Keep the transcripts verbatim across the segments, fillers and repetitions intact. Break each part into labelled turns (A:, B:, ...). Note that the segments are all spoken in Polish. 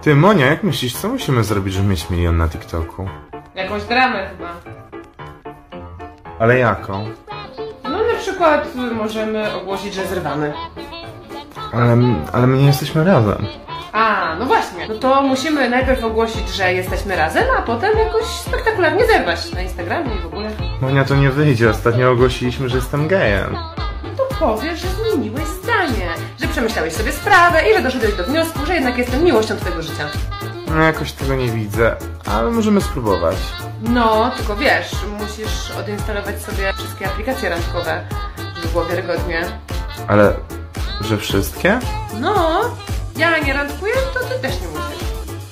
A: Ty, Monia, jak myślisz, co musimy zrobić, żeby mieć milion na TikToku?
B: Jakąś dramę chyba.
A: Ale jaką?
B: No na przykład możemy ogłosić, że zrywamy.
A: Ale, ale my nie jesteśmy razem.
B: A, no właśnie. No to musimy najpierw ogłosić, że jesteśmy razem, a potem jakoś spektakularnie zerwać na Instagramie i w ogóle.
A: Monia, to nie wyjdzie. Ostatnio ogłosiliśmy, że jestem gejem.
B: No to powiesz, że zmieniłeś zdanie. Że przemyślałeś sobie sprawę i że doszedłeś do wniosku, że jednak jestem miłością twojego życia.
A: No jakoś tego nie widzę, ale możemy spróbować.
B: No, tylko wiesz, musisz odinstalować sobie wszystkie aplikacje randkowe, żeby było wiarygodnie.
A: Ale, że wszystkie?
B: No, ja nie randkuję, to ty też nie musisz.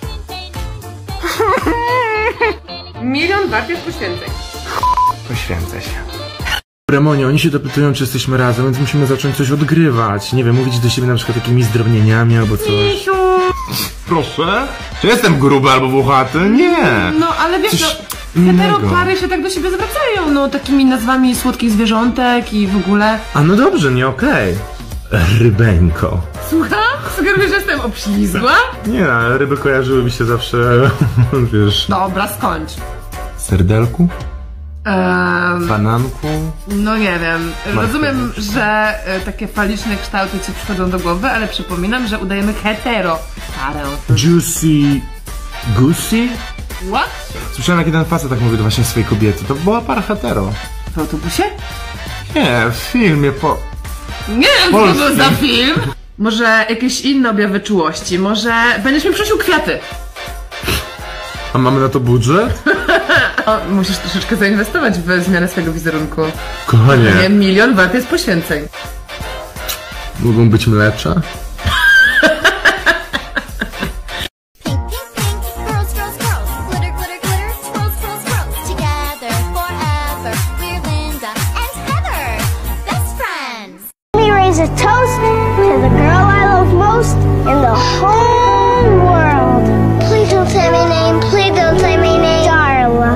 B: Milion wart jest poświęceń.
A: Poświęcę się. Remonie, oni się dopytują, czy jesteśmy razem, więc musimy zacząć coś odgrywać. Nie wiem, mówić do siebie na przykład takimi zdrobnieniami albo coś.
B: Misiu!
A: Proszę? Czy jestem gruby albo włochaty? Nie!
B: No, ale wiesz,
A: Coś
B: no,
A: innego.
B: hetero pary się tak do siebie zwracają, no, takimi nazwami słodkich zwierzątek i w ogóle.
A: A no dobrze, nie okej. Rybeńko.
B: Słucham? Sugerujesz, że jestem obślizgła?
A: Nie, ale ryby kojarzyły mi się zawsze, wiesz...
B: Dobra, skończ.
A: Serdelku?
B: Um,
A: Bananku?
B: no nie wiem.
A: Marcheweczka.
B: Rozumiem, że y, takie faliczne kształty ci przychodzą do głowy, ale przypominam, że udajemy hetero parę.
A: Juicy... Goosey?
B: What?
A: Słyszałem, jak jeden facet tak mówił do właśnie swojej kobiety. To była para hetero.
B: W autobusie?
A: Nie, w filmie po...
B: Nie wiem, co to był za film. Może jakieś inne objawy czułości, może będziesz mi przynosił kwiaty.
A: A mamy na to budżet?
B: O, musisz troszeczkę zainwestować w zmianę swojego wizerunku.
A: Kochanie.
B: Nie, milion wart jest poświęceń.
A: Mogą być mlecza?
C: A toast to the girl I love most in the whole world. Please don't say my name, please don't say my name, Darla.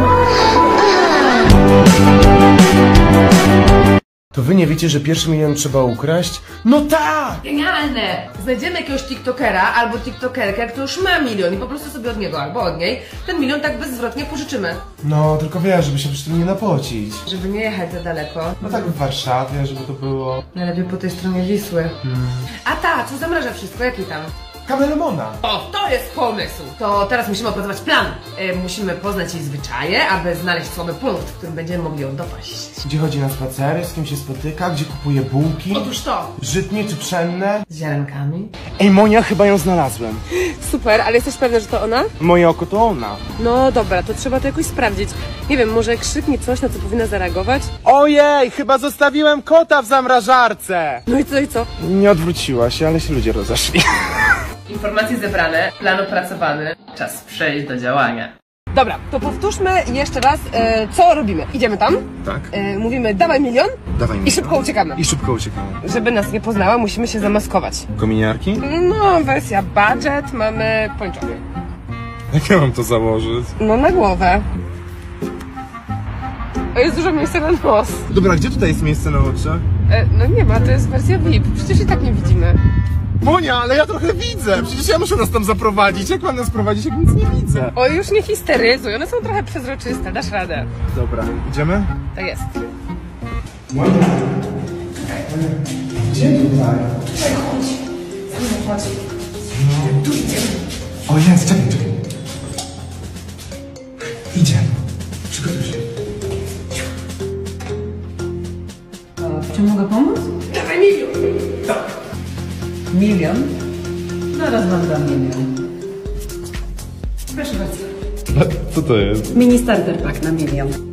D: To wy nie wiecie, że pierwszy milion trzeba ukraść? No tak!
B: Genialne! Znajdziemy jakiegoś tiktokera albo tiktokerkę, kto już ma milion i po prostu sobie od niego albo od niej ten milion tak bezzwrotnie pożyczymy.
D: No, tylko wiesz, żeby się przy tym nie napocić.
B: Żeby nie jechać za daleko.
D: No tak w Warszawie, żeby to było...
B: Najlepiej po tej stronie Wisły. Hmm. A ta, co zamraża wszystko, jaki tam?
D: Kamelemona!
B: O, to jest pomysł! To teraz musimy opracować plan. E, musimy poznać jej zwyczaje, aby znaleźć słaby punkt, w którym będziemy mogli ją dopaść.
D: Gdzie chodzi na spacery, z kim się spotyka, gdzie kupuje bułki?
B: Otóż to!
D: Żytnie czy pszenne?
B: Z ziarenkami.
D: Ej, Monia, chyba ją znalazłem.
B: Super, ale jesteś pewna, że to ona?
D: Moje oko to ona.
B: No dobra, to trzeba to jakoś sprawdzić. Nie wiem, może krzyknie coś, na co powinna zareagować?
D: Ojej, chyba zostawiłem kota w zamrażarce!
B: No i co, i co?
D: Nie odwróciła się, ale się ludzie rozeszli.
B: Informacje zebrane, plan opracowany, czas przejść do działania. Dobra, to powtórzmy jeszcze raz, e, co robimy. Idziemy tam,
A: Tak.
B: e, mówimy dawaj milion
A: Dawaj mi.
B: i szybko uciekamy.
A: I szybko uciekamy.
B: Żeby nas nie poznała, musimy się zamaskować.
A: Kominiarki?
B: No, wersja budget, mamy pończochy.
A: Jak ja mam to założyć?
B: No, na głowę. O, jest dużo miejsca na nos.
A: Dobra, gdzie tutaj jest miejsce na oczy?
B: E, no nie ma, to jest wersja V I P, przecież i tak nie widzimy.
A: Monia, ale ja trochę widzę! Przecież ja muszę nas tam zaprowadzić. Jak mam nas prowadzić, jak nic nie widzę?
B: O, już nie histeryzuj, one są trochę przezroczyste, dasz radę.
A: Dobra, idziemy?
B: Tak jest.
D: Monia? Gdzie tutaj? No. Tu idziemy. O jest, czekaj, czekaj. Idziemy. Przygotuj się.
B: W czym mogę pomóc? Dawaj milion! Milion? Zaraz wam dam milion. Proszę bardzo.
A: Co to jest?
E: Mini starter pack na milion.